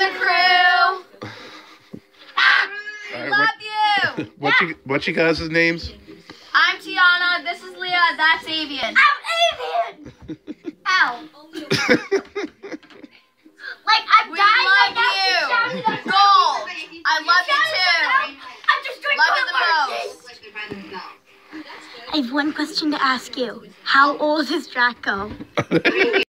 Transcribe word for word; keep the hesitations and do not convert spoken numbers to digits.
the crew. Ah, All right, love what, you. What you what you guys' names? I'm Tiana. This is Leah. That's Avian. I'm Avian. Ow. Like I'm We dying love right now. you. She's shouting at me. Gold. I love you too. I'm just doing Love you the most. I have one question to ask you. How old is Draco?